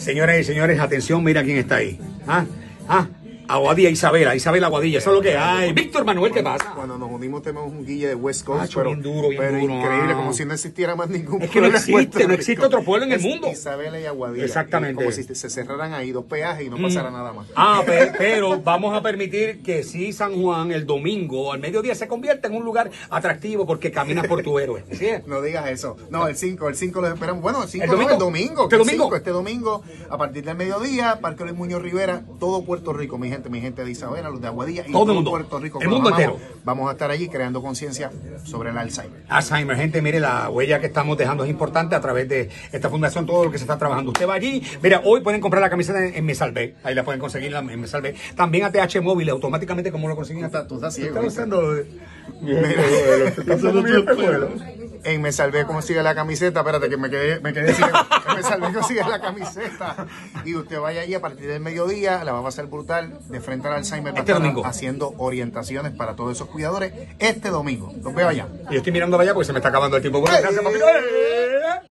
Señoras y señores, atención, mira quién está ahí. Aguadilla Isabela Aguadilla, eso es lo que hay. Víctor Manuel, ¿qué pasa? Cuando nos unimos tenemos un guille de West Coast, pero bien duro, increíble, como si no existiera más ningún pueblo. Es que no existe otro pueblo en el mundo. Isabela y Aguadilla. Exactamente. Como si se cerraran ahí 2 peajes y no pasara nada más. Pero vamos a permitir que sí San Juan el domingo al mediodía se convierta en un lugar atractivo porque caminas por tu héroe. ¿Sí? No digas eso. No, el 5 los esperamos. Bueno, el 5 el domingo. Este domingo, a partir del mediodía, Parque Luis Muñoz Rivera, todo Puerto Rico, mi gente de Isabela, los de Aguadilla y todo el mundo, Puerto Rico. El mundo entero. Vamos a estar allí creando conciencia sobre el Alzheimer. Alzheimer, gente, mire, la huella que estamos dejando es importante a través de esta fundación, todo lo que se está trabajando. Usted va allí, mira, hoy pueden comprar la camiseta en Me Salvé, ahí la pueden conseguir en Me Salvé. También ATH Móvil, automáticamente, ¿cómo lo consiguen? Tú estás ciego. En Me Salvé consigue la camiseta, espérate que me quedé ciego. En Me Salvé consigue la camiseta. Y usted vaya allí a partir del mediodía, la va a pasar brutal, de frente al Alzheimer, este domingo, haciendo orientaciones para todos esos cuidadores este domingo. Los veo allá. Y yo estoy mirando allá porque se me está acabando el tiempo. Bueno, gracias, papito.